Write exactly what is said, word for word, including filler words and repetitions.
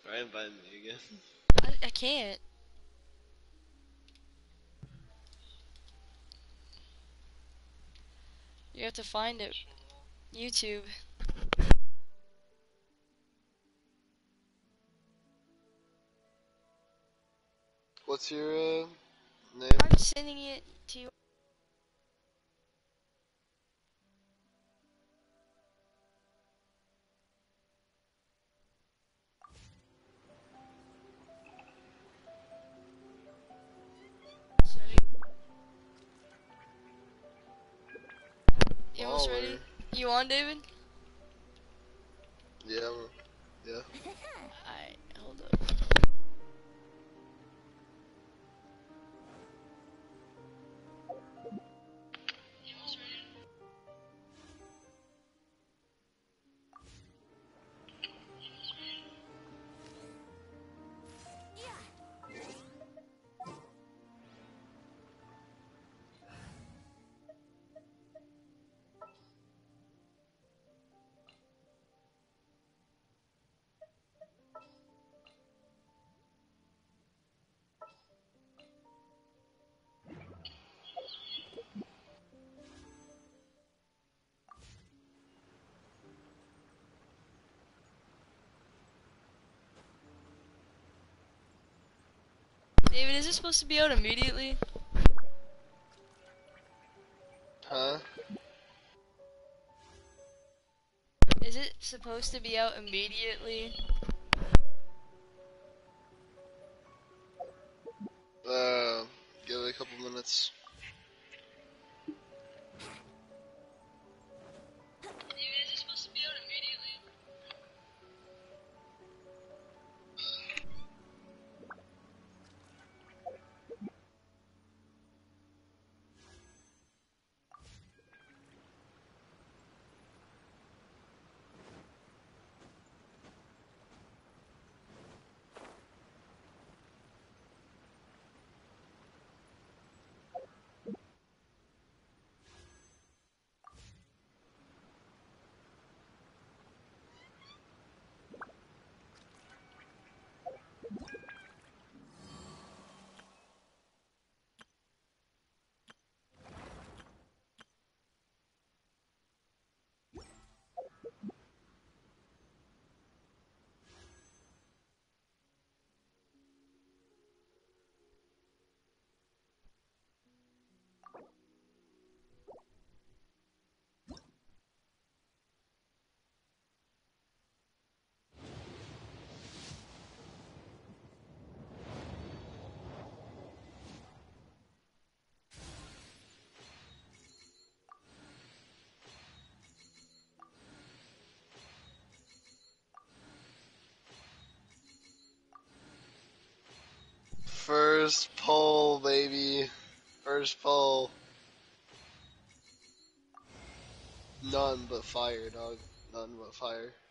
Try inviting me again. I, I can't. You have to find it. YouTube. What's your uh, name? I'm sending it to you. You almost Baller. ready? You on, David? Yeah, I'm- yeah. Alright, hold up. David, is it supposed to be out immediately? Huh? Is it supposed to be out immediately? Uh, give it a couple minutes. David, is it supposed to be out immediately? First pull, baby. First pull. None but fire, dog. None but fire.